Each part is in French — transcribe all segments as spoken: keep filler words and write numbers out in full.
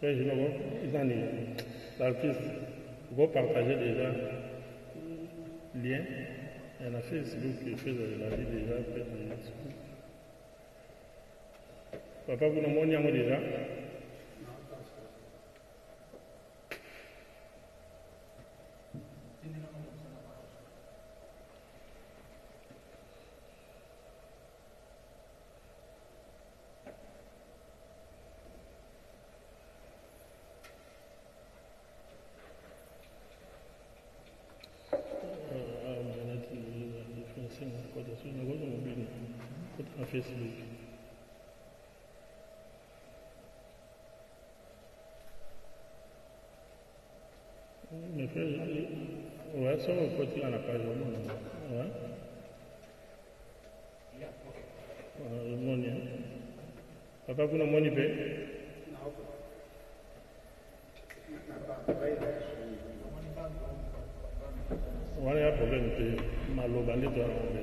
fait, je ne ils en est. L'artiste, vous partagez déjà lien. Il y en a Facebook qui fait la vie déjà, fait de YouTube. Papa, vous n'avez déjà? Facebook. Mais fait, ouais, ça va côté à la page au monde. Ouais. Le monde. Papa, vous n'avez pas de paix? On a un problème de malobandé de la monde.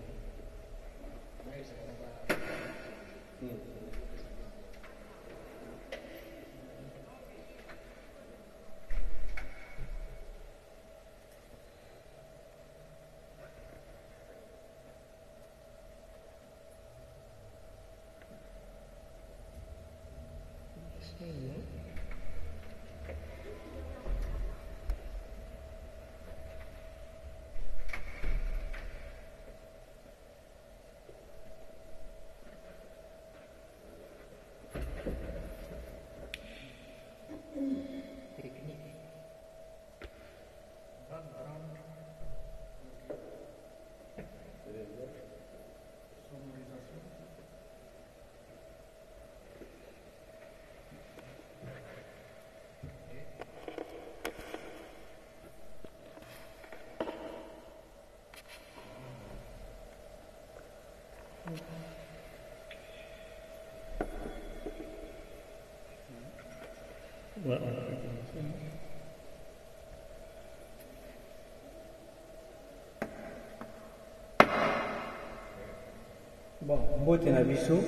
Ouais. Bon, mbote na biso,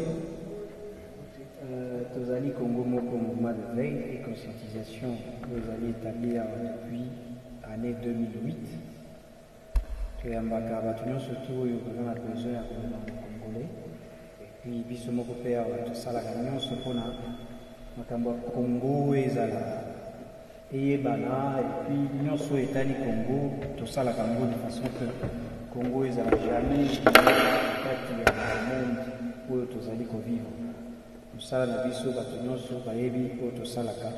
euh, tozali Congo moko mouvement de veille et conscientisation tozali établi depuis année deux mille huit. Toyambaka bato nyonso tu oyo baza na besoin ya koloba na congolais. Et puis biso moko mpe awa tosalaka nyonso mpona makambo ya Congo ezala eyebana, et puis nyonso etali Congo tosalaka yango de façon que Congo ezala jamais kati ya monde oyo tozali kovivre. Mosala na biso bato nyonso bayebi oyo tosalaka.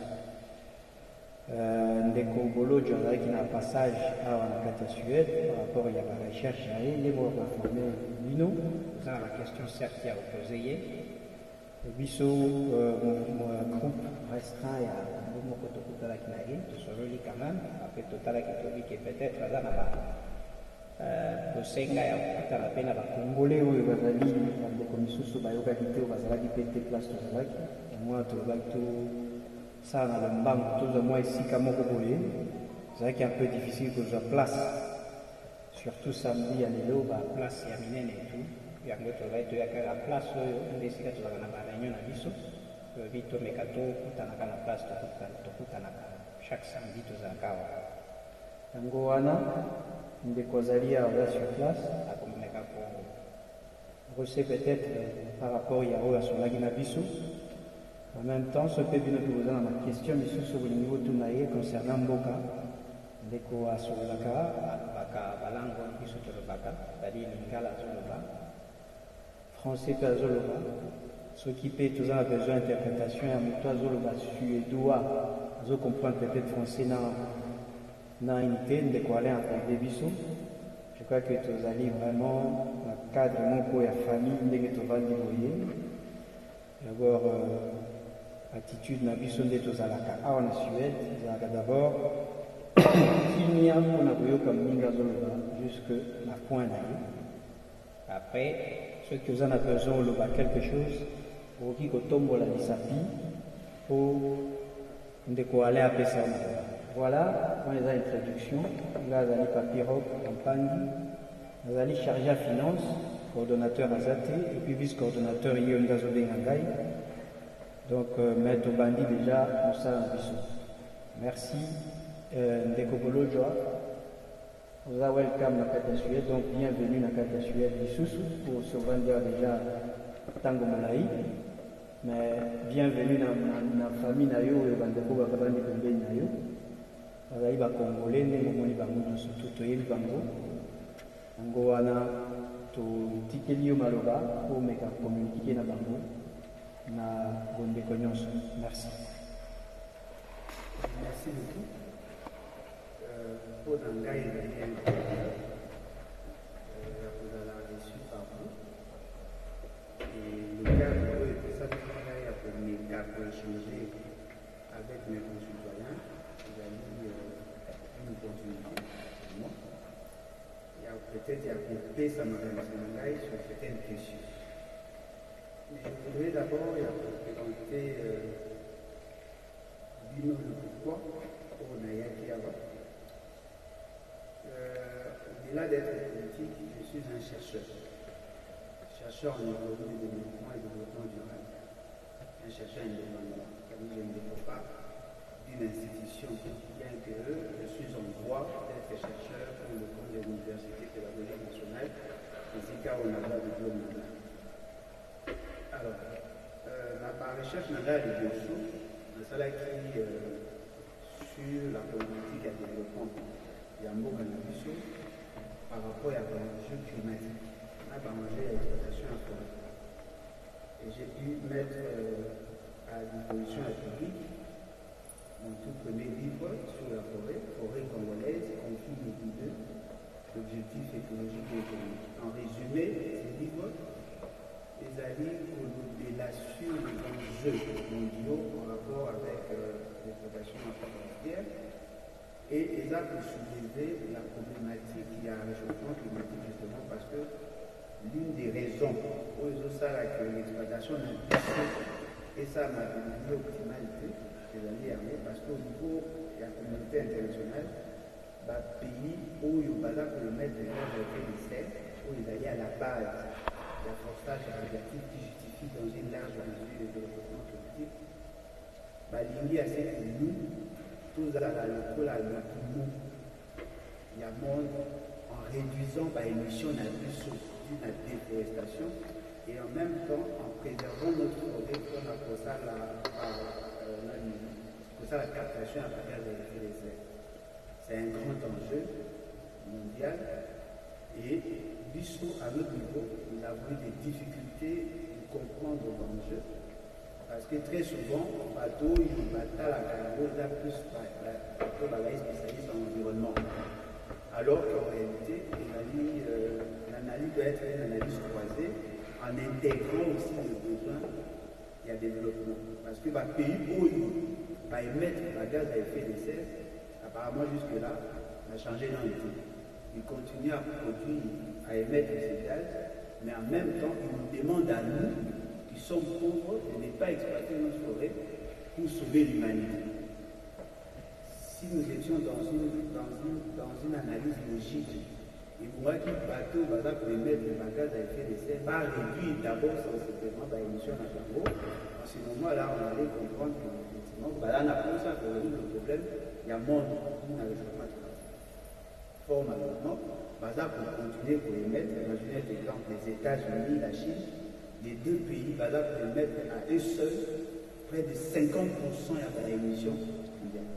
Ndeko Bolojo azalaki na passage awa na kati ya Suède par rapport ya ba recherche na ye nde moko baforme bino oza na baquestion certes ya opose ye biso groupe restreint ya bo moko tokutalaki na ye tosololi quand même apres totalaki tobi ke peut-être aza na ba bosenga ya kokutana mpe na bakongole oyo bazali bandeko misusu bayokaki te oyo bazalaki mpe te place tozalaki mwa tolobaki to ça na lombango tozwa mwa esika moko boye ezalaki un peu difficile kozwa place, surtout samedi ya lelo ba place ya minene etu yango tozali toyaka place oyo nde esika tozalaka na bareunion na biso lobi tomeka tokutanaka na place tokutanaka chaque samedi tozalaka awa yango wana ndeko azali awa sur place akomeka rose peut-être par rapport ya oyo asolaki na biso. En même temps, ce que nous posons dans ma question, mais sur le niveau de Tunaye concernant Mboka, Ndeko Asolaka, Baka, Balango, Kisotolobaka, c'est-à-dire Lingala Zoloba, français Zoloba, ce qui peut toujours avoir besoin d'interprétation, et en toi Zoloba, suédois, je comprends peut-être français dans une unité, Ndeko aller encore des bisous. Je crois que tu allez vraiment dans le cadre de mon co et famille, Ndeko tu vas débrouiller. D'abord, attitude na biso nde tozalaka awa na Suède ezalaka d'abord kimia mpona koyoka moninga azoloba jusque na point na ye. Après soki oza na besoin oloba quelque chose okoki kotombola lisapi mpo ndeko ale apesa yo na voilà wana eza introduction. Nga azali papiro kampangi azali chargé à finance coordonnateur aza te et puis vice coordonnateur ye oyo nde azobenga ngai. Donc, euh, Maître Bandi déjà, nous sommes merci. Euh, Ndekobolo Joa, vous avez welcome la carte Suède, donc bienvenue dans la carte Suède du Soussou pour se vendre déjà Tango Malaï. Mais bienvenue dans la famille Nayo et Bandeko Babandi Bembe Nayo. Vous avez Congolais, nous avons surtout Toyel Bango. Bango wana to tikeli maloba pour me communiquer na bango na bondeko nyonso. Merci. Merci beaucoup. Euh, pour l'engagement, vous allez reçu par vous. Et le cadre de ça, pour mes cas pour échanger avec mes concitoyens, vous avez euh, une opportunité pour moi. Il y a peut-être à couper ça m'a sur certaines questions. Mais je voudrais d'abord présenter euh, le pourquoi pour Nayaki avant. Au-delà d'être politique, je suis un chercheur. Chercheur en économie de développement et développement durable. Un chercheur indépendant. Comme je ne dépends pas d'une institution, bien que je suis en droit d'être chercheur pour le compte de l'Université pédagogique nationale, ainsi qu'à Onaba de diplôme. Alors, euh, ma recherche n'a pas de ressources. Cela qui euh, sur la politique de développement il y a un mot par rapport à l'enjeu climatique, à l'enjeu de l'exploitation en forêt. Et j'ai pu mettre euh, à disposition la public mon tout premier livre sur la forêt, forêt congolaise, conflit deux, l'objectif écologique et économique. En résumé, ce livre les alliés pour l'obélation des enjeux mondiaux en rapport avec euh, l'exploitation forestière et les a pour soulever la problématique qui a un réchauffement climatique justement parce que l'une des raisons pour ça que l'exploitation n'a pas et ça m'a donné l'optimalité des alliés armés parce qu'au niveau de la communauté internationale, bah, pays où il y a pour le mettre de des serres, où ils allaient à la base la forçage négatif qui justifie dans une large mesure le développement politique, balingi à cette nous, tous à la locale à la poumon, il y a monde en réduisant par émission de la déforestation et en même temps en préservant notre forêt pour pour ça la, la, pour ça la captation à travers les effets des serres. C'est un grand enjeu mondial et Bissot, à notre niveau, nous avons eu des difficultés de comprendre l'enjeu. Parce que très souvent, le bateau, il bata la cargo, il a plus bateau, il spécialiste en environnement. Alors qu'en réalité, l'analyse doit être une analyse croisée en intégrant aussi le besoin et le développement. Parce que le pays où il va émettre le gaz à effet de serre, apparemment jusque-là, on a changé d'identité. Il continue à produire, à émettre ces gaz, mais en même temps, il nous demande à nous, qui sommes pauvres, de ne pas exploiter notre forêt pour sauver l'humanité. Si nous étions dans une, dans une, dans une analyse logique, il faudrait que le bateau va émettre le gaz à effet de serre, va réduire d'abord sensiblement l'émission à l'eau. En ce moment-là, on allait comprendre qu'effectivement, là, on a commencé à résoudre le problème, il y a monde qui n'a pas de Fort malheureusement, Baza pour continuer pour émettre, imaginez par exemple les États-Unis, la Chine, les deux pays, Baza pour émettre à eux seuls près de cinquante pour cent de l'émission mondiale.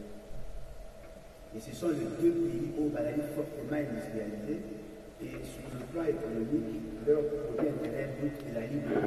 Et ce sont les deux pays où Baza est fortement industrialisé et sur le plan économique, leur produit intérieur brut est la libre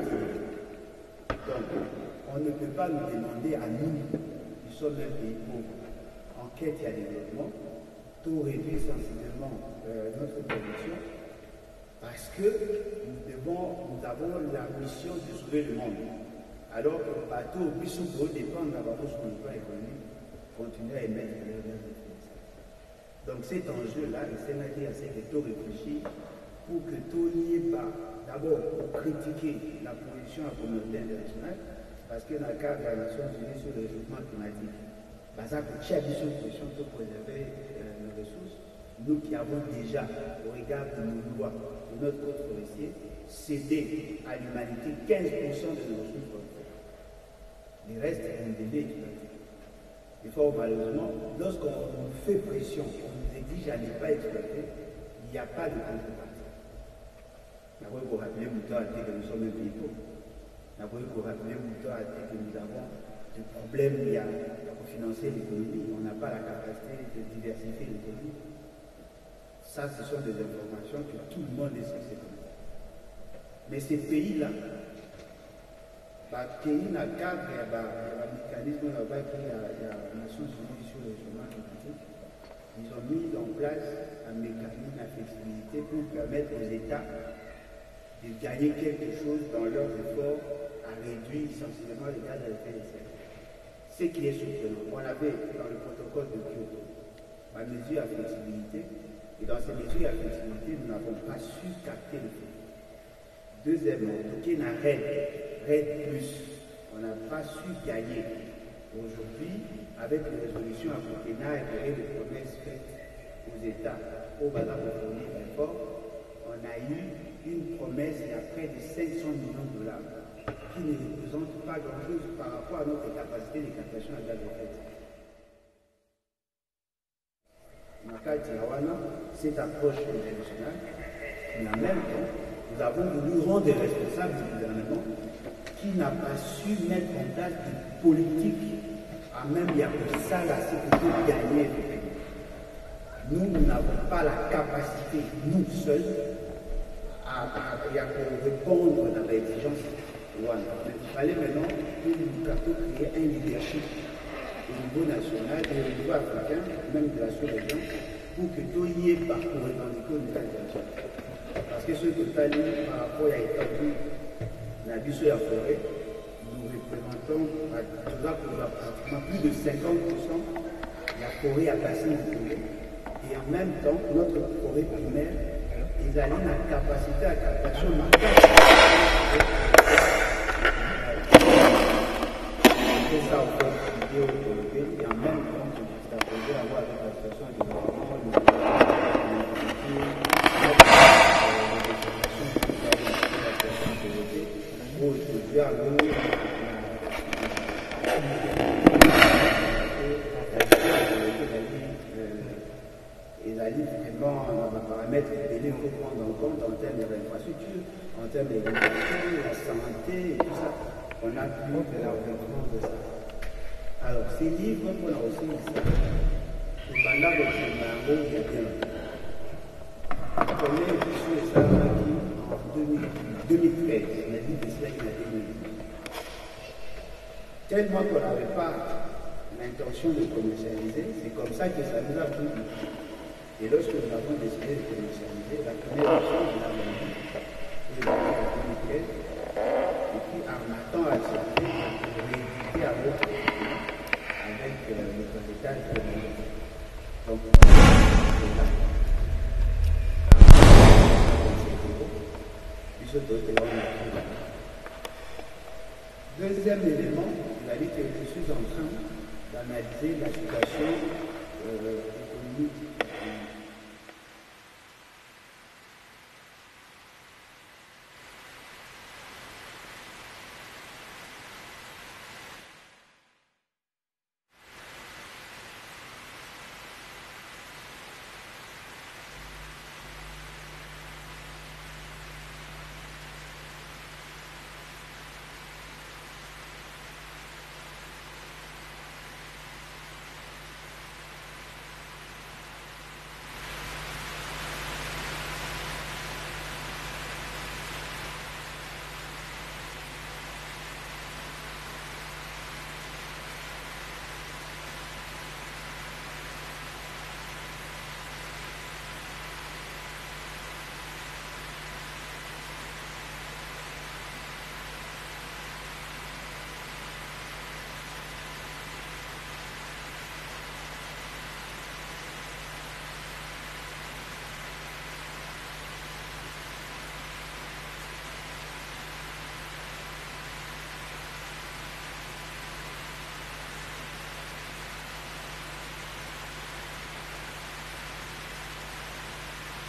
de Donc, on ne peut pas nous demander à nous, qui sommes un pays pauvre, en quête et à développement, tout réduire sensiblement euh, notre production parce que nous, devons, nous avons la mission de sauver le monde. Alors que le bateau, Bissoubo, dépend d'abord sur le plan économique, continuer à émettre les gaz de effet de serre. Donc cet enjeu-là, le Sénat a assez de tout réfléchir pour que tout n'y ait pas, d'abord pour critiquer la position de la communauté internationale, parce que dans le cadre des Nations Unies sur le réchauffement climatique, ça coûte cher de position pour préserver euh, nos ressources. Nous qui avons déjà, au regard de nos lois, de notre code forestier, cédé à l'humanité quinze pour cent de nos ressources forestières. Les restes ont déjà exploité. Et fort malheureusement, lorsqu'on fait pression, on nous exige à ne pas exploiter, il n'y a pas de contrepartie. Nous avons rappelé que nous sommes un pays pauvre. Nous avons rappelé que nous avons des problèmes liés à financer l'économie. On n'a pas la capacité de diversifier l'économie. Ça, ce sont des informations que tout le monde sait. Mais ces pays-là, il y a un cadre, il y a un mécanisme là-bas, il y a les Nations Unies sur le chômage climatique. Ils ont mis en place un mécanisme de flexibilité pour permettre aux États de gagner quelque chose dans leurs efforts à réduire sensiblement les gaz à effet de serre. Ce qui est surprenant, on avait dans le protocole de Kyoto la mesure à flexibilité, et dans ces mesures à flexibilité, nous n'avons pas su capter le fait. Deuxièmement, il y a un RED, RED plus, on n'a pas su gagner. Aujourd'hui, avec les résolutions à Copenhague et les promesses faites aux États au bazar de fournir l'effort, on a eu une promesse il y a près de cinq cents millions de dollars qui ne représente pas grand-chose par rapport à notre capacité de captation à gaz de fait. Cette approche internationale, mais en même temps, nous avons voulu rendre des responsables du gouvernement qui n'a pas su mettre en place une politique à même il y a que ça là, c'est pour gagner le pays. Nous, nous n'avons pas la capacité, nous seuls, à, à, à répondre à l'exigence. Voilà. Il fallait maintenant que nous créer un leadership au niveau national et au niveau africain, même de la sous-région, pour que tout y ait parcours revendiqué au niveau international. Parce que ce total, par rapport à l'établi, la vie sur la forêt, nous représentons pratiquement plus de cinquante pour cent la forêt à bassin de forêt. Et en même temps, notre forêt primaire, ils ont la capacité à captation marquée. C'est ça au fait, et en même temps, c'est à poser à voir avec la situation de développement, pour aujourd'hui à nous, ils allaient vraiment un paramètre qu'il faut prendre en compte en termes d'infrastructure, en termes d'éducation, la santé et tout ça. On a plus de la reconnaissance de ça. Alors, ces livres qu'on a aussi ici, le Banda de Chimango, il y a bien longtemps. Je connais sur ça en deux mille treize, la vie de cela qu'il a été menée. Tellement qu'on n'avait pas l'intention de commercialiser, c'est comme ça que ça nous a pris. Et lorsque nous avons décidé de commercialiser, la première chose, on l'a vendue, et la deux mille treize, et puis en attendant à accepter, on a réédité à l'autre avec euh, notre héritage de l'Europe. Donc, c'est là. Deuxième élément, il a dit que je suis en train d'analyser la situation euh, économique.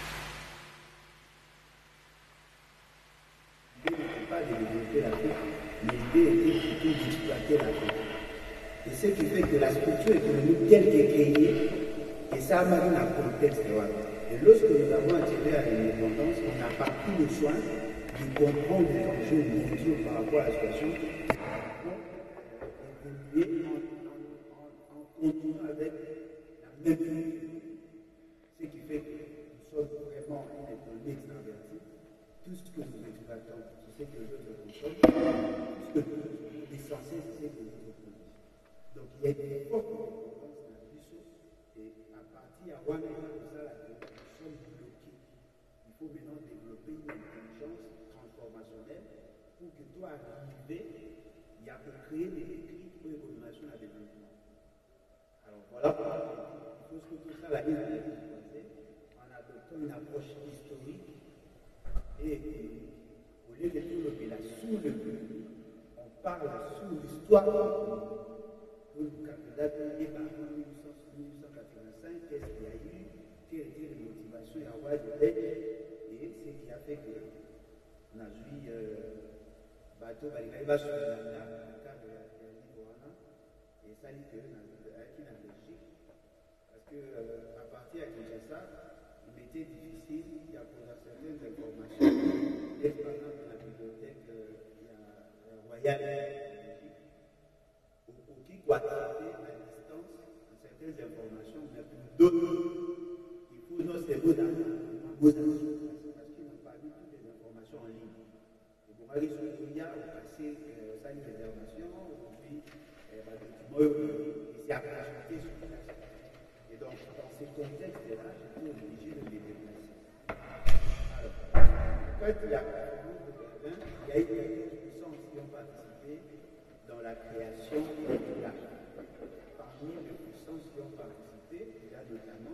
Pas de développer l'Afrique Mais l'idée était plutôt d'exploiter la terre. Et ce qui fait que la structure économique telle qu'elle est créée, et ça a marqué un contexte. Et lorsque nous avons attiré à l'indépendance, on n'a pas pris le soin de comprendre les enjeux mondiaux par rapport à la situation, et d'évoluer en, en, en, en continuant avec la même culture. Ce qui fait que nous sommes vraiment une économie extravertie. Tout ce que nous exploitons, c'est ce que les autres consomment. Tout ce que l'essentiel, c'est ce que les autres produisent. Donc il y a une époque de dépendance dans la vie, et à partir de One de ça, là, nous sommes bloqués. Il faut maintenant développer une intelligence transformationnelle pour que toi arriver, il y a pour créer des écrits pour l'économisation et le développement. Alors voilà, il faut que tout ça, la vie, en adoptant une approche historique et économique. Au lieu de développer la sous-économie, on parle sous l'histoire de l'économie. Donc, le candidat est par mille huit cent quatre-vingt-cinq, qu'est-ce qu'il y a eu, quelle était les motivations à avoir de l'aide, et ce qui a fait que on a vu euh, bateau, il va sur la cadre de la Liborana, et ça dit que dans la Belgique, parce qu'à partir de Kinshasa, il était difficile, il y a pour certaines informations, et par exemple dans la bibliothèque royale, qui doit traiter à distance certaines informations, mais pour d'autres, il faut nos cerveaux d'argent, parce qu'ils n'ont pas mis toutes les informations en ligne. Et pour aller sur le Ria, on passait ça une réservation, aujourd'hui, et c'est à rajouter sur place. Et donc, dans ces contextes-là, j'étais obligé de les déplacer. Alors, quand il y a il y a eu quelques puissances qui ont participé dans la création de l'A F A. Parmi les puissances qui ont participé, il y a notamment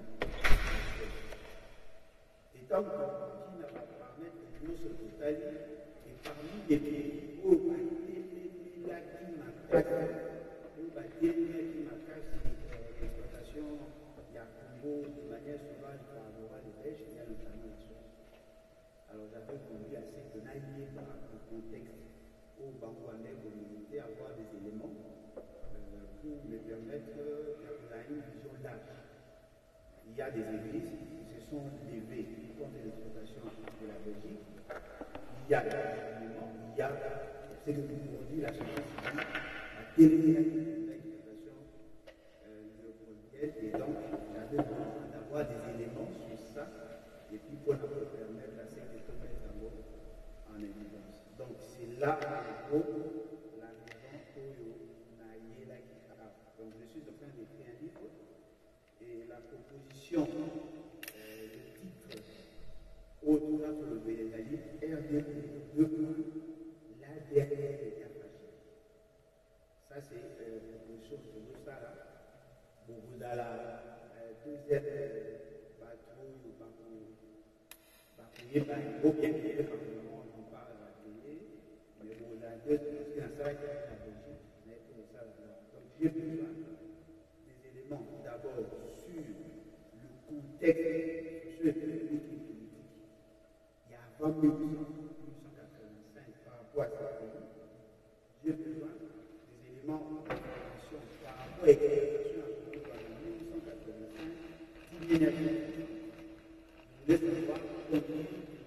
étant qui n'a pas permettre que l'Union se totalise, et parmi les pays où il y a qui m'attaque, où il y a qui m'attaque l'exploitation, il y a Congo de manière sauvage par rapport à l'Est, il y a notamment la Suisse. Alors j'avais voulu assez de naïver par le contexte au Bangouanais communauté avoir des éléments euh, pour me permettre d'avoir une vision large. Il y a des églises qui se sont levées contre l'exploitation de la Belgique. Il y a des éléments, il y a ce que nous produit la société civile, la télévision, l'exploitation néopolitaine, et donc j'avais besoin d'avoir des éléments sur ça, et puis pour nous permettre à ce que tout mettre en évidence. Donc c'est là, en gros, la raison pour laquelle donc je suis en train d'écrire un livre, et la proposition, euh, le titre, autour de le Bénédali, R D P, la dernière étape. Ça c'est euh, la proposition de Moussala, Bouboudala, deuxième patrouille, Bakouye, Baïbo, bien qu'il y ait on parle à la télé, mais bon, la deuxième, parce qu'il y a ça qui est la Belgique, mais pour ça, donc j'ai besoin des éléments d'abord sur le contexte socio-économique et politique. Il y a avant mille huit cent quatre-vingt-cinq par rapport à ça, j'ai besoin des éléments d'information par rapport à l'exploitation en mille huit cent quatre-vingt-cinq, qui l'énergie. Je voulais savoir combien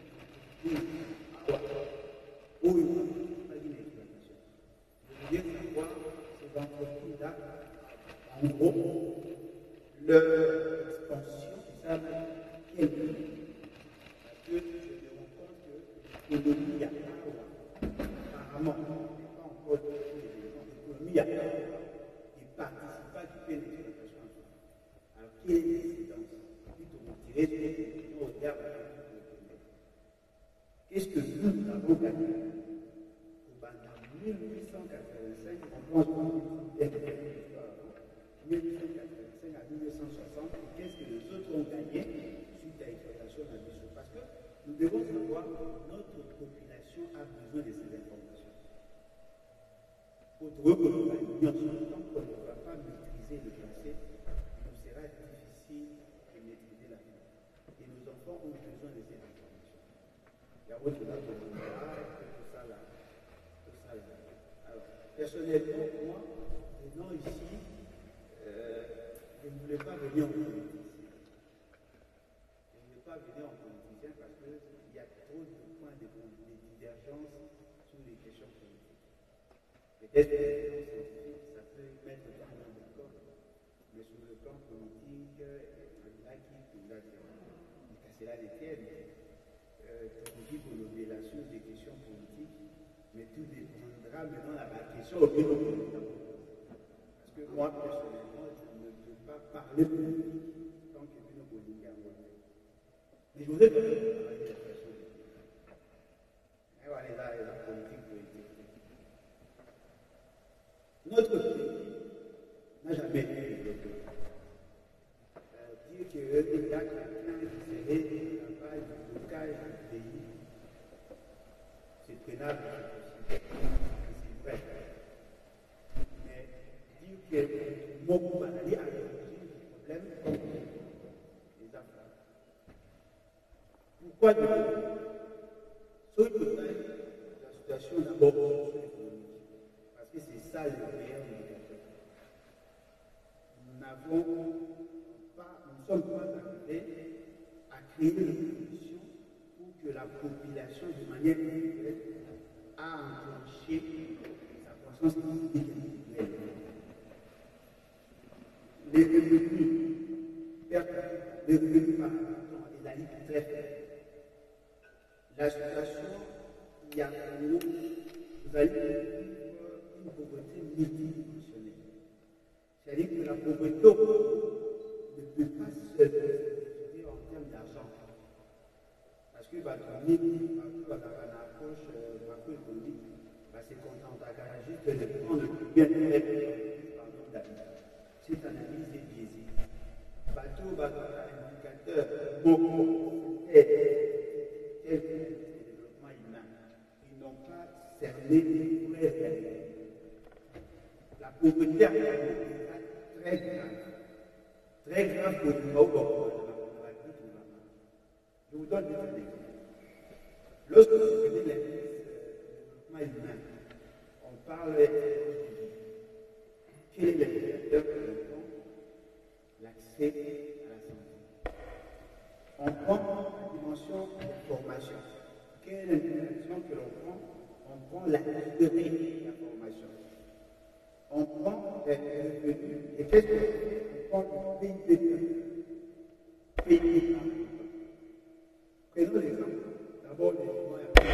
où il n'y a pas d'exploitation. Je voulais savoir ces entreprises-là, en gros, leur expansion, ça quel prix. Parce que je me rends compte que l'économie, il y a pas apparemment, il n'y a pas encore tous les éléments, l'économie, il y a pas il ne participe pas du tout à l'exploitation en soi. Alors, quelle est l'incidence? Plutôt vous tirez sur les questions au diable. Qu'est-ce que nous avons gagné? Pendant mille huit cent quatre-vingt-cinq, on pense que mille huit cent quatre-vingt-cinq à mille neuf cent soixante, qu'est-ce que les autres ont gagné suite à l'exploitation de la mission? Parce que nous devons savoir que notre population a besoin de ces informations. Pour trouver que nous l'ignorons, tant qu'on ne va pas maîtriser le passé, il nous sera difficile de maîtriser la vie. Et nos enfants ont besoin de ces informations. Il y a autre là, tout ça là, tout ça là. personnellement, moi, venant ici, euh, je ne voulais pas venir en politicien. Je ne voulais pas venir en politicien parce qu'il y a trop de points de, de divergence sur les questions politiques. Peut-être que les questions scientifiques, ça peut mettre tout le monde d'accord, mais sur le plan politique, il y a qui pourra dire, c'est là les tiennes. On dit qu'on a sur des questions politiques, mais tout dépendra maintenant de la question au niveau politique. Parce que moi, personnellement, je ne peux pas parler politique tant que nous politique à moi. Mais je voudrais quand même parler de la question politique. Et voilà, là, la politique politique. Notre pays n'a jamais été développé. Euh, dire que l'État chrétien serait le travail du blocage du pays, c'est prenable, c'est vrai. Mais dire que mon groupe va aller à l'origine du problème, comme les enfants. Pourquoi de sur le plan de la situation d'abord socio-économique, parce que c'est ça le meilleur indicateur. Nous n'avons pas, nous ne sommes pas arrivés à créer une condition pour que la population, de manière individuelle, a enclenché sa croissance individuelle. Les revenus per capita, les revenus par habitant et la ligne très faible. La situation, il y a nous, vous allez vivre une pauvreté multidimensionnelle. C'est-à-dire que la pauvreté ne peut pas se définir en termes d'argent. Parce que bah, ton nid, à la approche macroéconomique, bah, c'est content à juste de prendre le plus bien fait par nombre d'habitants. Cette analyse est biaisée. Bateau, bateau, indicateur, beaucoup, tel que le développement humain, ils n'ont pas cerné pour les réalités. La pauvreté a été très grave. Très grave pour le Maobo. Je vous donne un exemple. Lorsque vous prenez l'indice de développement humain, on parle de quel est l'indicateur que l'on prend? L'accès à la santé. On prend la dimension de la formation. Quelle est l'indication que l'on prend? On prend la durée de la formation. On prend les revenus. Et qu'est-ce qu'on fait? On prend le P I B. P I B. Prenons l'exemple. D'abord, les moyens.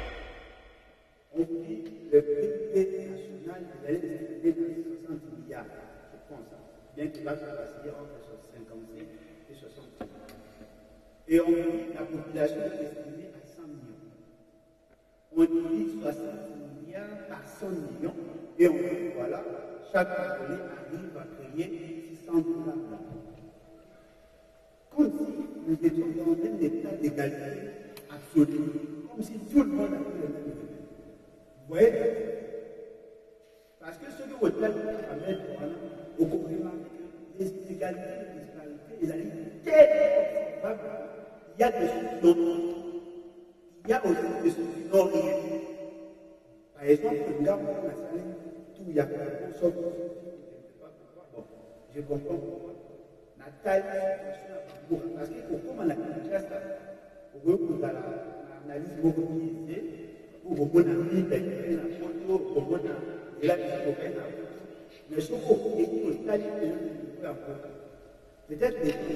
On dit le P I B national, il allait estimer dans soixante milliards, je pense, bien qu'il va se passer entre cinquante-cinq et soixante. Et on dit la population est estimée à cent millions. On dit soixante milliards par cent millions, et on dit voilà, chaque année arrive à créer six cents dollars. Comme si nous étions dans un état d'égalité absolue, comme si tout le monde avait le même revenu. Vous voyez? Parce que ce que votre père va mettre au gouvernement, les inégalités, les disparités, ils allaient tellement observables. Il y a des choses non. Il y a aussi des choses non rien. Par exemple, le gars, on a salé, tout, il y a pas de choses. Bon, je comprends pourquoi. La taille, parce que comme on a déjà ça, pour que l'analyse beaucoup biaisée, pour que vous ayez la photo, pour que vous ayez la photo, mais ce qu'on est au stade de peut-être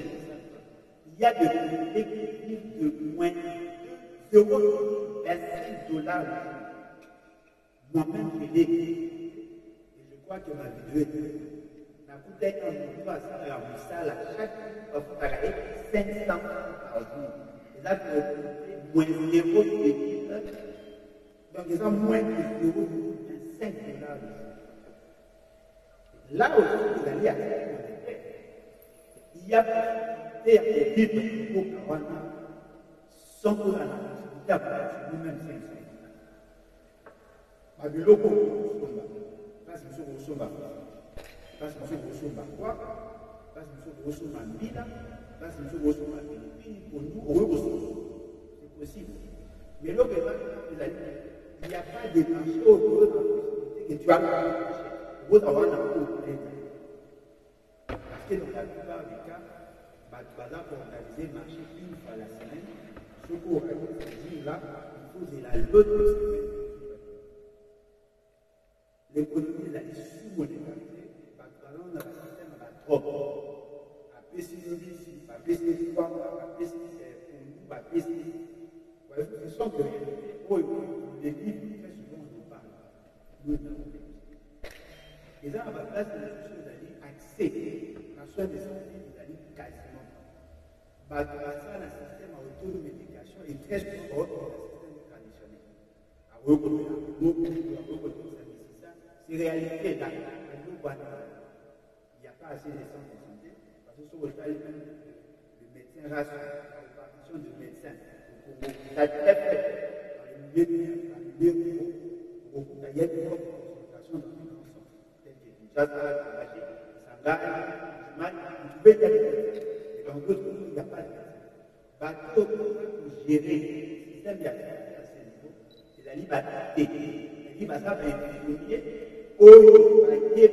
il y a des communautés qui vivent de moins de zéro virgule vingt-cinq dollars. Moi-même, je l'ai et je crois que ma vidéo est la bouteille en doit ça à la salle à chaque fois cinq cents par jour. Et là, vous avez moins zéro virgule huit. Donc, ils ont moins de zéro virgule vingt-cinq dollars. Là aussi, vous allez à il y a des possibilité pour Kawana sans que la possibilité à partir nous-mêmes cinq cents. Babyloko, parce que nous sommes au parce que nous sommes au quoi, parce que nous sommes au Mila, parce que nous sommes au Philippines, pour nous, c'est possible. Mais là, il n'y a pas de marché autour de la possibilité et tu as vous avoir un coup parce que dans la plupart des cas, tu vas pour organiser le marché une fois la semaine. Ce qu'on va dire là, il faut que la l'autre semaine. L'économie, elle est sous-monétarisée. Par exemple, on a un système à trop. À P C D, à P C D, à P C D, à P C D. Ce sont que les livres, très souvent, on en parle. Nous, et là, à ma place, la chose d'aller accès à soins de santé, d'aller quasiment. Bah, grâce à un système à automédication et très souvent, au système traditionnel. À reconnaître, à reconnaître, c'est réalité là. Il n'y a pas assez de centres de santé. Parce que sur le cas, le médecin reste la répartition de médecins. Ça très fait dans les milieux, dans les milieux beaucoup il y a une concentration dans les ensembles. Tels que Kinshasa, Kambashi, Sangara, Jumani, vous pouvez y aller. Et dans d'autres pays, il n'y a pas de médecin. Bateau pour gérer le système de la santé à ce niveau, c'est la liberté. La liberté va être étudiée. Oh,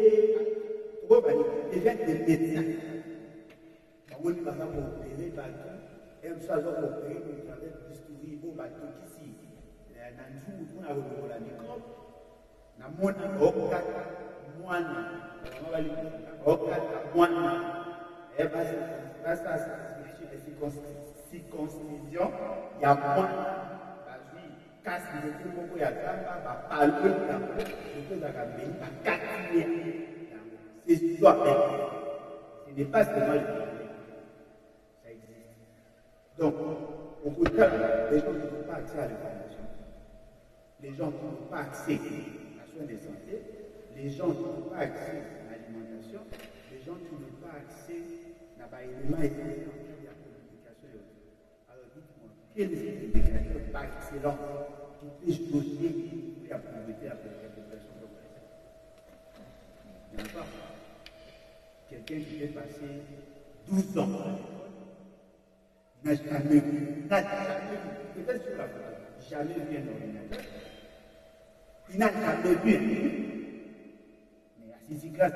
déjà des médecins. On va opérer bateau. Et on va opérer pour faire des bistouri pour bateau ici. Dans le jour où on a revu la microbe, on a mon okat, moine, on va lui dire okat, moine. Et bien, ça, c'est circoncision, il y a moine. Casse le coup pour y aller, va parler de la vie, va casser. C'est histoire. Ce n'est pas seulement le ça existe. Donc, au bout de temps, les gens qui n'ont pas accès à l'information, les gens qui n'ont pas accès à soins de santé, les gens qui n'ont pas accès à l'alimentation, les gens qui n'ont pas accès à l'élément essentiel en termes de la communication et autres. Alors dites-moi, quels sont les indicateurs pas excellents qui puissent doser la priorité à la population congolaise? Il n'y en a pas. Quelqu'un qui fait passer douze ans à l'école, n'a jamais vu, n'a jamais vu, peut-être sur la photo, jamais vu un ordinateur. Il n'a jamais vu un livre, mais à six classes,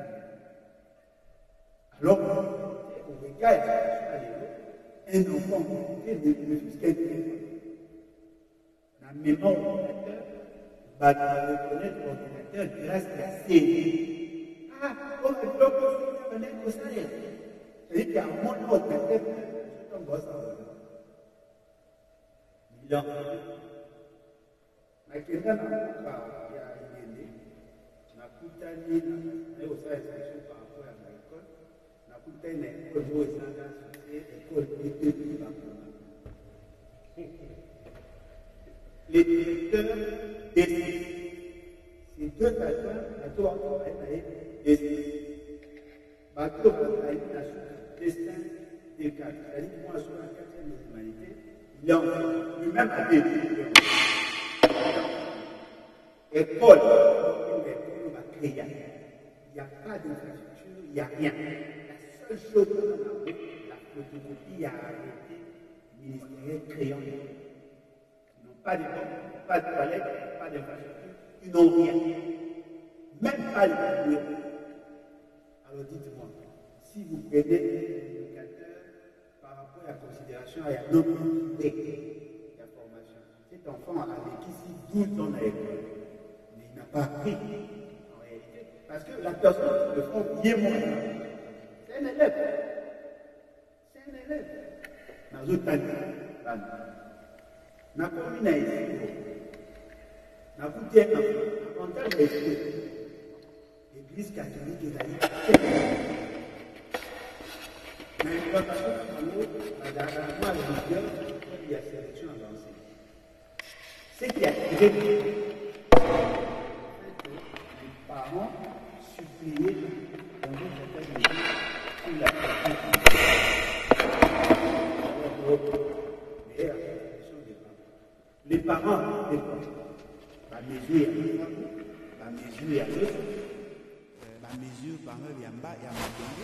alors, au regard de un enfant qui est plus qu'un téléphone. La mémoire ordinateur va reconnaître l'ordinateur grâce à la série. Ah, on a bloqué au salaire. C'est-à-dire qu'il y a un monde ordinateur qui est un boss en ordinateur. Il a quelqu'un qui a aidé, n'a pas eu au salaire par rapport à l'école. Une école où ils sont école les directeurs décident. Ces deux adjoints, bateau encore un décident. Bateau pour la nation, destin des quatre. C'est-à-dire que moi, sur la quatrième de l'humanité, il y a lui-même à décider. École, une école va créer. Il n'y a pas d'infrastructure, il n'y a rien. La seule chose qu'on a fait, la photocopie a arrêté ministériel créant. Ils n'ont pas de banque, pas de toilette, pas d'infrastructure, ils n'ont rien. Même pas le bureau. Alors dites-moi, si vous prenez les indicateurs par rapport à la considération à un autre degré d'information, cet enfant a vécu ici douze ans à l'école, mais il n'a pas appris en réalité. Parce que la personne qui le font bien moins. C'est un élève. C'est un élève. Dans une année, dans la commune à ici, dans le côté en termes d'études, l'église catholique est allée. Mais il va passer par l'eau, dans la moelle de Dieu, il y a sélection avancée. Ce qui a créé les parents suppliaient dans une certaine mesure. Les parents, la mesure, la mesure, la mesure, par exemple, il y a un bas, il y a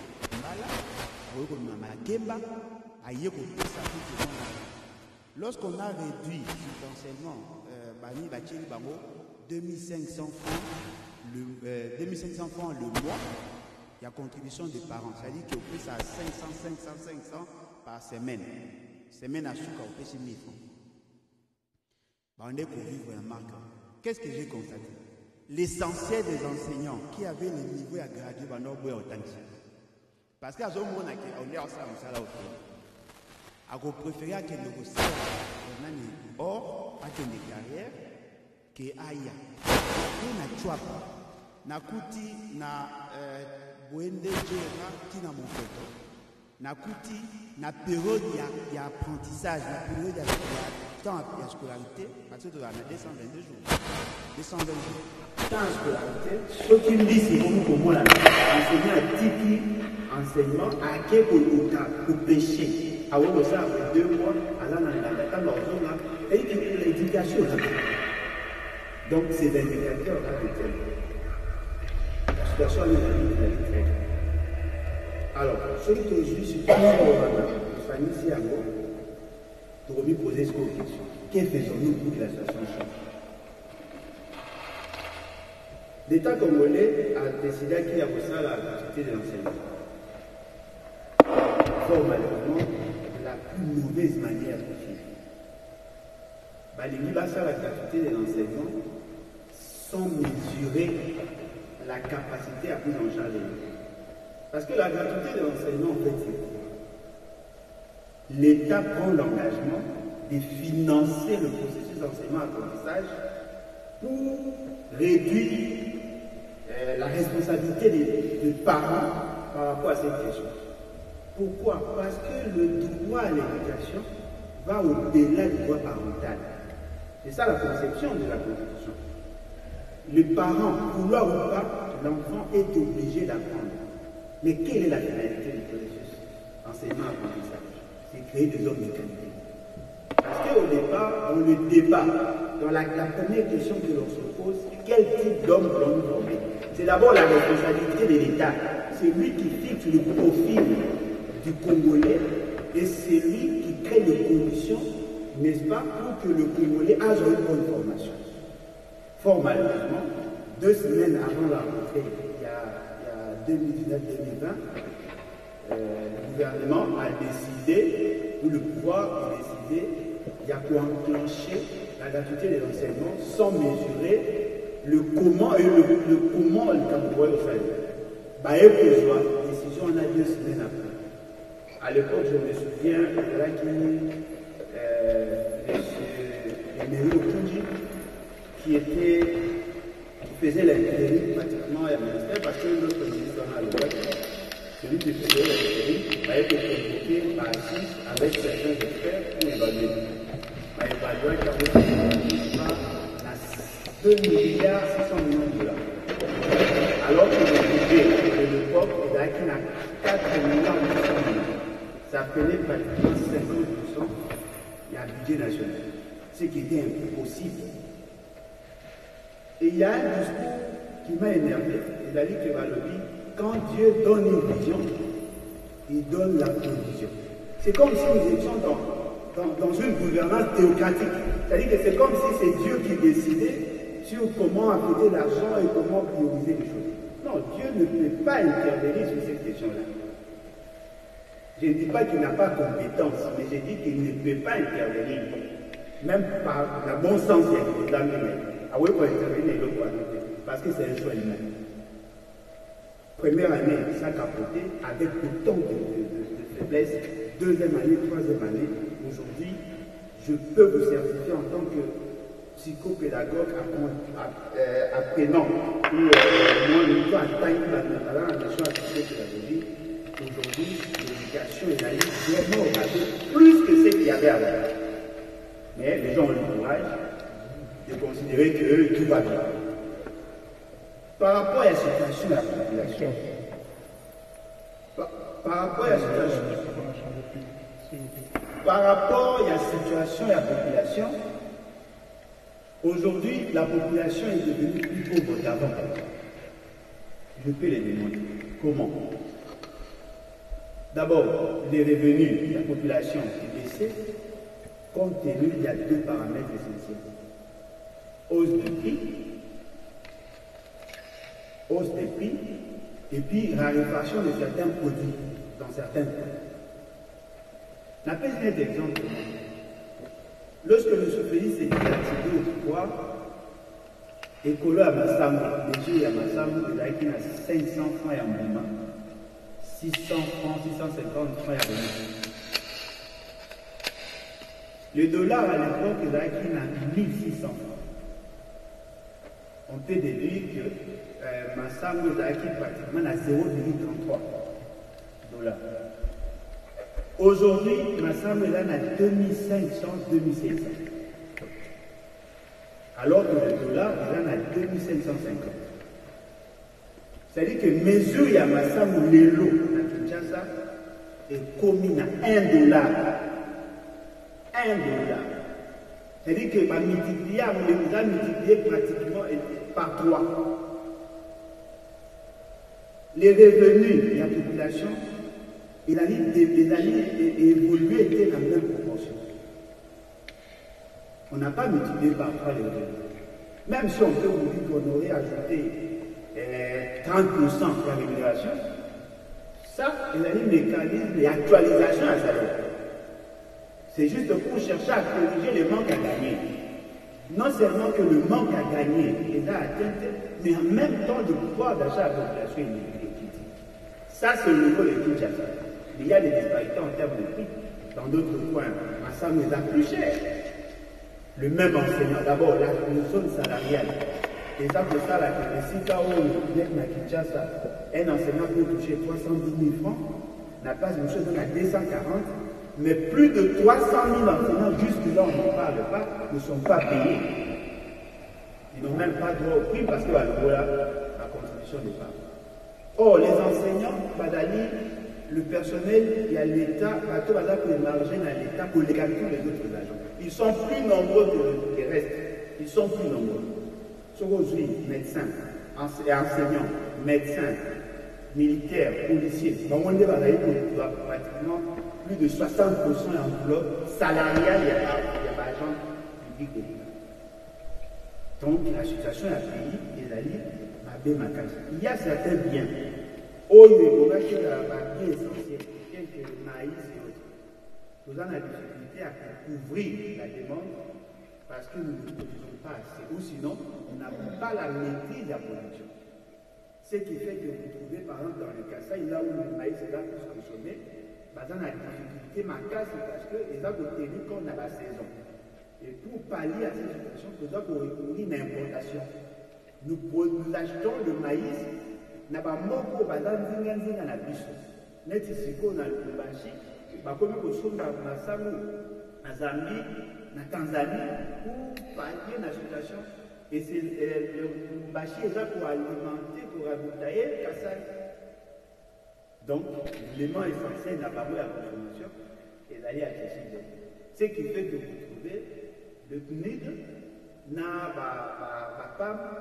un bas, il y a lorsqu'on a réduit substantiellement Bani Bacheli Bango, deux mille cinq cents francs le, euh, deux mille cinq cents francs le mois, il y a contribution des parents. C'est-à-dire qu'au plus à cinq cents, cinq cents, cinq cents par semaine. Semaine à Souka, au plus mille francs. On est pour vivre un marque. Qu'est-ce que j'ai constaté? L'essentiel des enseignants qui avaient le niveau à graduer dans nos bois authentiques. Parce qu'à ce moment-là, on est en salle, on est là au on préférait que le conseil or, à que les carrières, que aïe. On a tué. Na kuti na boende jera qui na mon photo. Na kuti na période il y a apprentissage, na période il y a temps à scolarité, parce que tu as deux cent vingt-deux jours. deux cent vingt jours. Temps à scolarité, ce qui me dit c'est comme pour moi là, enseignant à tiki enseignement à quel point pour pêcher. À où ça deux mois, à là dans la table d'ordre là, et l'éducation là. Donc c'est l'indicateur là de tel. La situation est là. Alors, celui que je suis pas sûr de famille ici à moi, pour lui poser cette question. Que faisons-nous pour que la situation change? L'État congolais a décidé qu'il y a pour ça la gratuité de l'enseignement. Fort malheureusement, la plus mauvaise manière possible. Balingi Bassa, la gratuité de l'enseignement, sans mesurer la capacité à prendre en charge les gens. Parce que la gratuité de l'enseignement, en fait, c'est l'État prend l'engagement de financer le processus d'enseignement-apprentissage pour réduire euh, la responsabilité des, des parents par rapport à cette question. Pourquoi? Parce que le droit à l'éducation va au-delà du droit parental. C'est ça la conception de la Constitution. Les parents, vouloir ou pas, l'enfant est obligé d'apprendre. Mais quelle est la finalité du processus enseignement-apprentissage? C'est créer des hommes de qualité. Parce qu'au départ, dans le débat, dans la, la première question que l'on se pose, quel type d'homme voulons-nous former? C'est d'abord la responsabilité de l'État. C'est lui qui fixe le profil du Congolais et c'est lui qui crée les conditions, n'est-ce pas, pour que le Congolais ait une bonne formation. Fort malheureusement, deux semaines avant la rentrée, il y a, il y a deux mille dix-neuf deux mille vingt, euh, le gouvernement a décidé, ou le pouvoir a décidé, il y a pour enclencher la gratuité de l'enseignement sans mesurer le comment et le, le comment le Cambodge le fait. Bah, et pour soi, décision on a deux semaines après. À l'époque, je me souviens, là qui euh, M. Emery Okunji, qui était, qui faisait l'intérim pratiquement à ministère, parce que notre ministre en a le droit, celui qui faisait l'intérim, va être convoqué par six avec certains experts pour évaluer. Va évaluer quand même deux milliards six cents millions de dollars. Alors que le budget de l'époque est d'acquis à quatre milliards huit cents millions. Ça prenait pratiquement cinquante pour cent du budget national. Ce qui était impossible. Et il y a un discours qui m'a énervé, c'est-à-dire que Balobi, quand Dieu donne une vision, il donne la provision. C'est comme si nous étions dans, dans, dans une gouvernance théocratique. C'est-à-dire que c'est comme si c'est Dieu qui décidait sur comment affecter l'argent et comment prioriser les choses. Non, Dieu ne peut pas intervenir sur cette question-là. Je ne dis pas qu'il n'a pas compétence, mais je dis qu'il ne peut pas intervenir, même par le bon sens de l'âme humaine. Ah oui, pour intervenir, il doit parce que c'est un choix humain. Première année, ça a capoté avec autant de, de, de, de faiblesses. Deuxième année, troisième année, aujourd'hui, je peux vous certifier en tant que psychopédagogue apprenant et moi, nous avons atteint la nation à psychopédagogie. Aujourd'hui, l'éducation est allée vraiment au bas, plus que ce qu'il y avait avant. Mais les gens ont le courage de considérer que tout va bien. Par rapport à la situation de la population, par, par rapport à la situation, par rapport à la situation de la population, aujourd'hui, la population est devenue plus pauvre qu'avant. Je peux les démontrer. Comment? D'abord, les revenus de la population est baissé, compte tenu, il y a deux paramètres essentiels. Hausse du prix hausse des prix, et puis raréfaction de certains produits dans certains points. Je n'ai pas d'exemple. Lorsque M. Félix s'est activé au pouvoir, Écolo à Massamou, monsieur à Massamou, il a été à cinq cents francs à un moment, six cents francs, six cent cinquante francs à remettre. Le dollar à l'époque, il a été à mille six cents francs. On peut déduire que euh, Massamou, il a été pratiquement à zéro virgule trente-trois dollars. Aujourd'hui, Massamou est là à deux mille cinq cents, deux mille sept cents. Alors que le dollar est là à deux mille cinq cent cinquante. C'est-à-dire que mesure il y a Massamou l'élo à Kinshasa est commis à un dollar. un dollar. C'est-à-dire que ma multiplié, on a multiplié pratiquement par trois. Les revenus de la population, il a évolué était dans la même proportion. On n'a pas multiplié par trois les revenus. Même si on peut vous dire qu'on aurait ajouté euh, trente pour cent de la rémunération, ça, il a un mécanisme d'actualisation à salaire. C'est juste pour chercher à corriger le manque à gagner. Non seulement que le manque à gagner est à atteindre, mais en même temps le pouvoir d'achat à la population est critique. Ça, c'est le niveau de Kinshasa. Il y a des disparités en termes de prix. Dans d'autres points, Massamou est plus cher. Le même enseignant, d'abord, la zone salariale. Exemple de ça, là, que si tu as à Kinshasa, un enseignant peut toucher trois cent dix mille francs, la place de chose à deux cent quarante, mais plus de trois cent mille enseignants, jusque-là, on n'en parle pas, ne sont pas payés. Ils n'ont même pas droit au prix parce que voilà la contribution des parents. Or, les enseignants, Badali, le personnel, il y a l'État, bateau va pour les margines à l'État pour les calculs des autres agents. Ils sont plus nombreux que les restes. Ils sont plus nombreux. Aujourd'hui, médecins, enseignants, médecins, militaires, policiers, on va pratiquement plus de soixante pour cent d'emploi salarial, il y a pas d'agent public de l'État. Donc, la situation est à pays, et la ligne, il y a certains biens. Oh, il y a des biens essentiels, tels que le maïs et autres. Nous avons la difficulté à couvrir la demande parce que nous ne produisons pas assez. Ou sinon, on n'a pas la maîtrise de la production. Ce qui fait que vous trouvez, par exemple, dans le Kassai, là où le maïs est là pour se consommer, bah, dans la difficulté, ma casse, c'est parce que les arbres obtenus qu'on a la saison. Et pour pallier à cette situation, nous avons recourir à l'importation. Nous, nous achetons le maïs, n'a pas moko bazan zinga zinga na biso. Neti siko na Lubumbashi, bakomi kosomba na Sango, na Zambie, na Tanzanie, pour pallier la situation. Et c'est le Lubumbashi est là pour alimenter, pour ravitailler Kassai. Donc, l'élément essentiel n'a pas eu la consommation et d'aller accessible. Ce qui fait que vous trouvez le P N I D n'a pas P A M.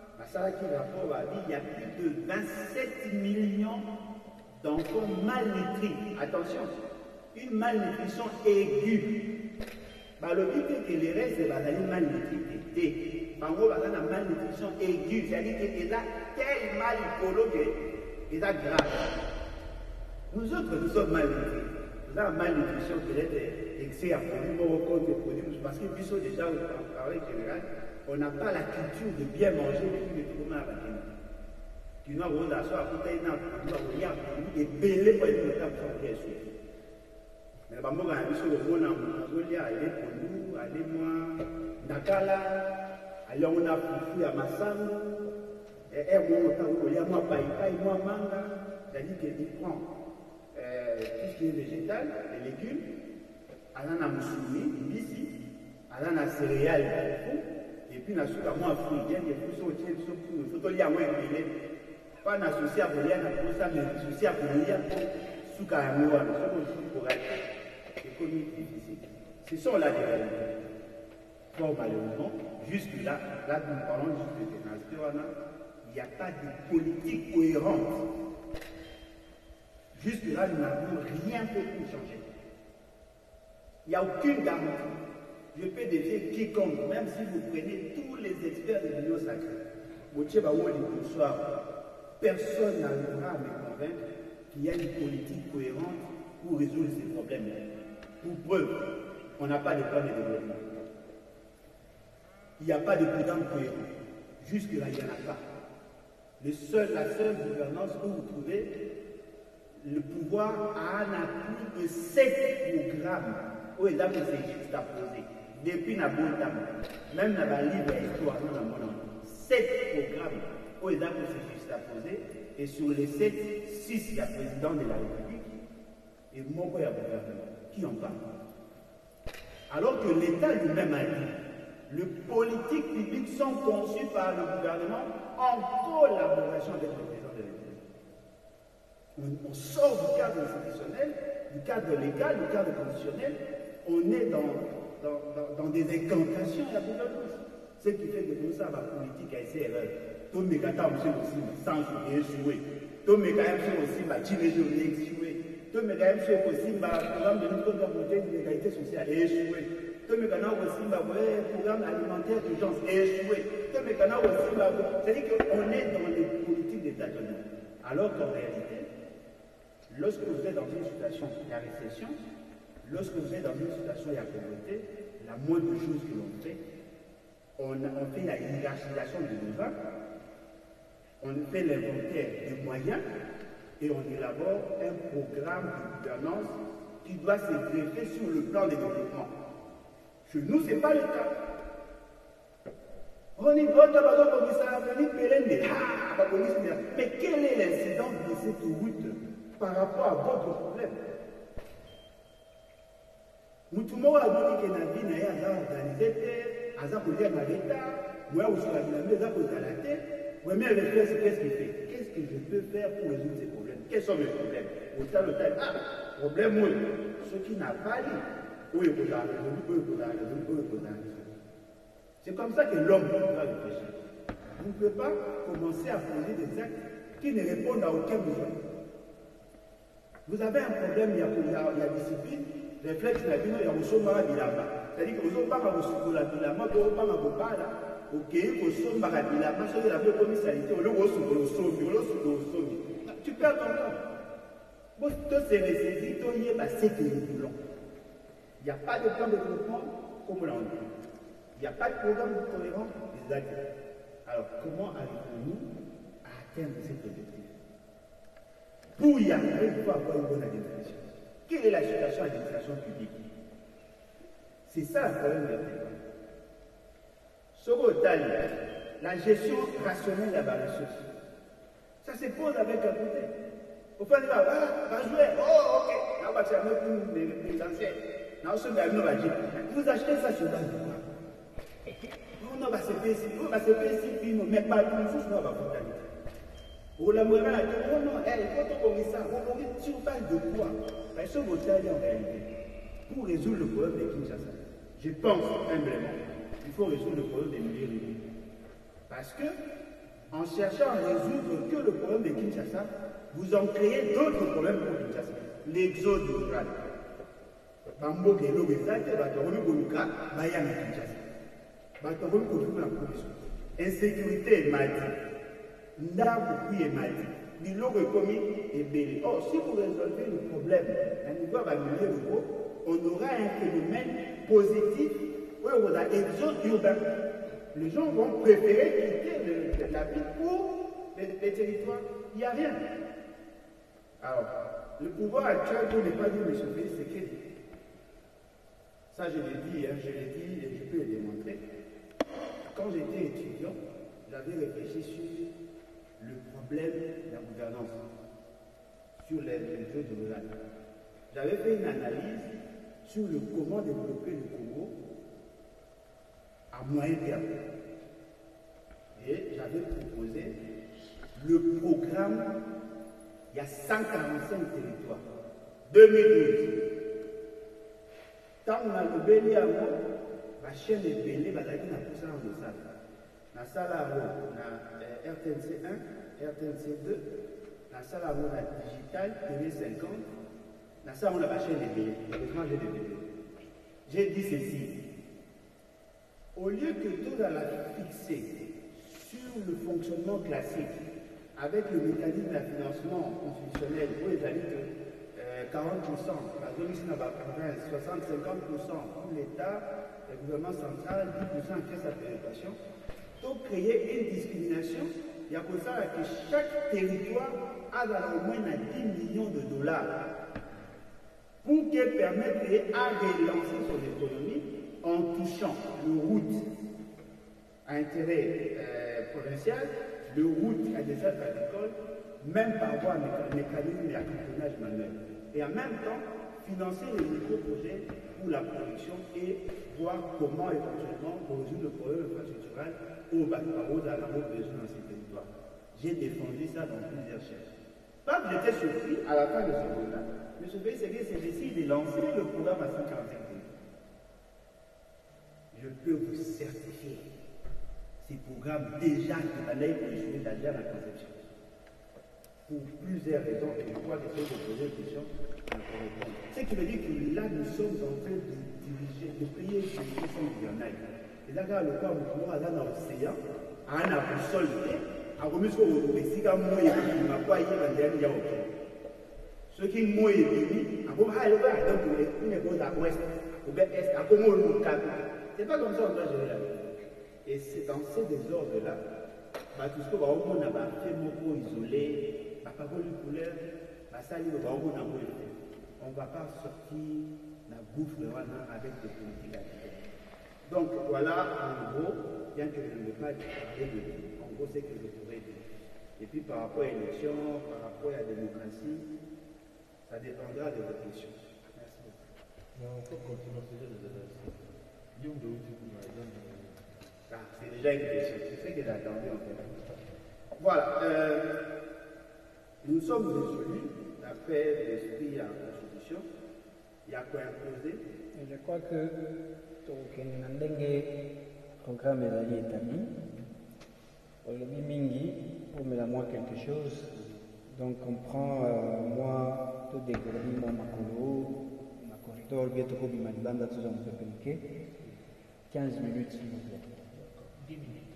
Il y a plus de vingt-sept millions d'enfants malnutris. Attention, une malnutrition aiguë. Le but est que les restes de la malnutris. En gros, la malnutrition aiguë, c'est-à-dire qu'il a tellement écolo qu'il est grave. Nous autres, nous sommes malnutris. Nous avons malnutrition qui est excès à produire, parce que puisque déjà, au travail général, on n'a pas la culture de bien manger depuis le tournoi à la Kenya. Tu n'as pas besoin d'asseoir à côté d'un peu, et belé pour être là pour bien sûr. Mais le moment où on a vu le monde en Mongolie, aller pour nous, aller moi, Nakala, aller on a foutu à Massamou, et on a moi païpa, et moi manga, c'est-à-dire qu'il prend tout ce qui est végétal, les légumes, allant à Moussoumi, ici, allant à céréales, et puis, na suka moi fruit bien des fruits sont tiens sont pour faut to lia moi belé pas na souci à voler na pour ça mais souci à voler suka ya moi na so pour être économique difficile. Ce sont là des réalités. Bon, malheureusement, jusque là, là nous parlons juste de ténacité, il n'y a pas de politique cohérente. Jusque là, nous n'avons rien fait pour changer. Il n'y a aucune garantie. Je peux défier quiconque, même si vous prenez tous les experts de l'Union sacrée. Motié Bawo, le soir, personne n'arrivera à me convaincre qu'il y a une politique cohérente pour résoudre ces problèmes. Pour preuve, on n'a pas de plan de développement. Il n'y a pas de programme cohérent. Jusque-là, il n'y en a pas. Le seul, la seule gouvernance où vous trouvez le pouvoir a un appui de sept programmes où il a s'est juxtaposé. Depuis Naboltam, même dans le livre d'histoire, nous avons sept programmes où il a s'est juxtaposé. Et sur les sept, six, il y a président de la République et mon il y a gouvernement. Qui en parle? Alors que l'État lui-même a dit, les politiques publiques sont conçues par le gouvernement en collaboration avec le président de la République. On, on sort du cadre institutionnel, du cadre légal, du cadre constitutionnel, on est dans, dans, dans, dans des incantations de la gouvernance. Ce qui fait que tout ça, la politique a essayé erreur. Tout le monde aussi sans échouer. Tout le monde aussi va tirer de l'échouer. Tout le monde aussi va programme de lutte contre l'égalité sociale échouer. Tout le monde aussi va programme alimentaire d'urgence échouer. Tout le monde aussi va. C'est-à-dire qu'on est dans les politiques d'État données. Alors qu'en réalité, lorsque vous êtes dans une situation, il y a récession, lorsque vous êtes dans une situation, il y a pauvreté, la moindre chose que l'on fait, on, on fait la hiérarchisation des besoins, on fait l'inventaire des moyens et on élabore un programme de gouvernance qui doit se greffer sur le plan de développement. Chez nous, ce n'est pas le cas. On y va, mais quelle est l'incidence de cette route par rapport à votre problème? Mutumo a dit que la vie n'a pas organisé, à ça pour dire ma l'État, moi aussi la vie n'a pas organisé. Moi, mais qu'est-ce qu'il fait? Qu'est-ce que je peux faire pour résoudre ces problèmes? Quels sont mes problèmes? Autant le temps, ah, problème, oui. Ce qui n'a pas dit, oui, vous avez résolu, oui, vous avez résolu, oui, vous avez résolu. C'est comme ça que l'homme doit réfléchir. Vous ne pouvez pas commencer à poser des actes qui ne répondent à aucun besoin. Vous avez un problème, il y a, il y a, il y a discipline, réflexe, il y a il y a aussi mal à c'est-à-dire que vous n'avez pas à vous la bilama, vous n'avez pas à vous parler. Ok, vous n'avez pas à vous bilama, vous n'avez pas à vous salité, vous n'avez pas à vous tu perds ton temps. Vous tous ces ressaisies, vous n'avez ce que nous voulons. Il n'y a pas de plan de développement comme on l'a dit. Il n'y a pas de programme cohérent des actes. Alors, comment arrivons-nous à atteindre cet objectif? Pour y arriver, il faut avoir une bonne administration. Quelle est la situation de l'administration publique? C'est ça le problème de la développement. Sur la gestion rationnelle de la ressource. Ça se pose avec un côté. Au fait, là, va jouer. Oh, ok. Là, on va faire les anciens. Là, on se met à nous, vous achetez ça sur base de quoi? On va se payer ici, on va se payer ici, puis nous, mais pas tout le monde, on va vous donner. Pour la moelle, non, non, il faut qu'on ça. Sur base de quoi? Parce que vous allez en réalité, pour résoudre le problème de Kinshasa, je pense humblement, il faut résoudre le problème des milliers de vies. Parce que, en cherchant à résoudre que le problème de Kinshasa, vous en créez d'autres problèmes pour Kinshasa. L'exode rural. Bambo ke lo bezate batoroni koluka bayana Kinshasa. Batoroni koluka na police. Insécurité mati. Ndaku puis mati. Biloko ekomi ebele. Oh, si vous résolvez le problème à niveau de milieu rural, on aura un phénomène positif où on a exode urbain. Les gens vont préférer quitter le, la ville pour les, les territoires. Il n'y a rien. Alors, le pouvoir actuel, pour ne pas dire M. Félix Tshisekedi, ça je l'ai dit, hein, je l'ai dit et je peux le démontrer. Quand j'étais étudiant, j'avais réfléchi sur le problème de la gouvernance, sur les, les jeux de rural. J'avais fait une analyse sur le comment développer le Congo à moyen terme. Et j'avais proposé le programme, il y a cent quarante-cinq territoires, deux mille douze. Tant on a le béni à moi, la chaîne est bénie, la chaîne a poussé dans le salle. La salle à moi, la R T N C un, R T N C deux, la salle à moi, la digitale, T V cinquante, la salle à moi, la chaîne est bénie. Heureusement, j'ai des bébés. J'ai dit ceci. Au lieu que tout à la fixer sur le fonctionnement classique avec le mécanisme de financement constitutionnel, où ils allaient que euh, quarante pour cent, la zone ici n'a pas soixante à cinquante pour cent pour l'État, le gouvernement central, dix pour cent en caisse à péréquation, pour créer une discrimination. Il y a pour ça que chaque territoire a au moins dix millions de dollars pour qu'elle permette à relancer son économie en touchant le route à intérêt euh, provincial, le route à des aides agricoles, même par voie mécanisme et accompagnage manuel. Et en même temps, financer les micro-projets pour la production et voir comment éventuellement résoudre le problème infrastructurel aux bâtiments à la besoin dans ces territoires. J'ai défendu ça dans plusieurs chefs. Pas que j'étais surpris à la fin de ce mandat. Mais ce pays, c'est que c'est décidé de lancer le programme à cent quarante-cinq pays. Je peux vous certifier ces programmes déjà de la loi pour échouer déjà la conception. Pour plusieurs raisons, et je crois que c'est de poser une question à répondre. Ce qui veut dire que là, nous sommes en train de diriger, de payer une gestion gouvernementale. Et là, quand le corps du pouvoir est dans l'océan, à un boussole, à remettre sur le Mexique, à moi, il n'y a pas de y a ceux qui m'ont émis, à comment aller voir, donc, il y a une à l'ouest, au est, à comment on le calme. C'est pas comme ça qu'on doit gérer la vie. Et c'est dans ces désordres-là, bah, tout ce que on a fait, mon isolé, ma parole de couleur, ma salle, on ne va pas sortir la bouffe de Rana avec des politiques agricoles. Donc voilà, en gros, bien que je ne veux pas parler de tout, en gros, c'est que je pourrais dire. Et puis par rapport à l'élection, par rapport à la démocratie, ça dépendra de vos questions. Merci beaucoup. Mais on peut continuer à se dire des élections. Ah, c'est déjà une question. C'est ce que j'ai attendu en fait. Voilà. Euh, nous sommes résolus, d'après l'esprit à la Constitution, il y a quoi imposer. Je crois que le programme est établi. Le Mingi, pour me la moi quelque chose. Donc on prend euh, moi tout dégourdi, mon macolo, ma corridor, bientôt comme ma bande, tout ça on peut communiquer. quinze minutes s'il vous plaît. dix minutes.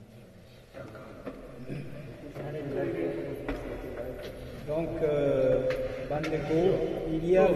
Donc, euh, Bandeko, il y a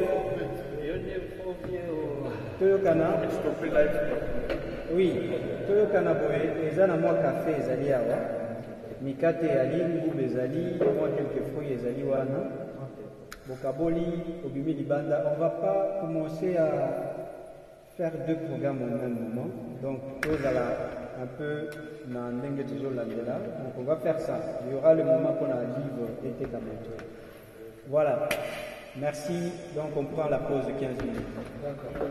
Toyokana. Oui, Toyokana Boé, les Anamoi Café, Zali Awa, Mikate Ali, Ngoube Zali, moi quelques fruits Zali Wana, Bokaboli, Obimi Libanda. On ne va pas commencer à faire deux programmes au même moment. Donc, tous à la, un peu dans l'angle toujours là. Donc, on va faire ça. Il y aura le moment qu'on a livre été Kamoto. Voilà. Merci. Donc, on prend la pause de quinze minutes. D'accord.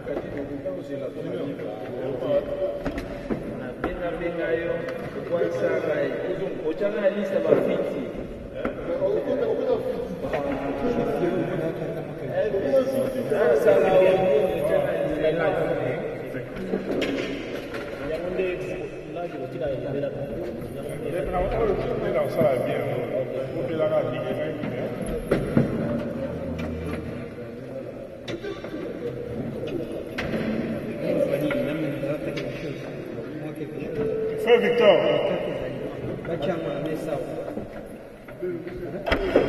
Frère Victor. Bachama, mais ça.